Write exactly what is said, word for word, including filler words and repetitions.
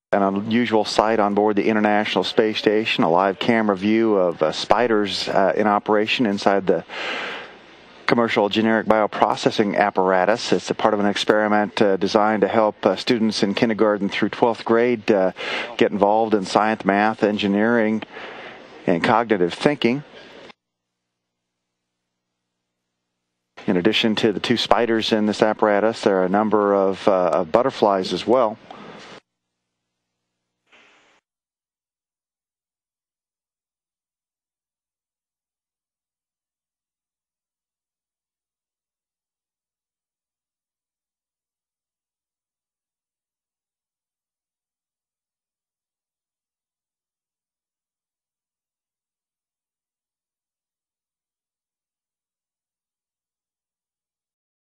An unusual sight on board the International Space Station, a live camera view of uh, spiders uh, in operation inside the commercial generic bioprocessing apparatus. It's a part of an experiment uh, designed to help uh, students in kindergarten through twelfth grade uh, get involved in science, math, engineering, and cognitive thinking. In addition to the two spiders in this apparatus, there are a number of, uh, of butterflies as well.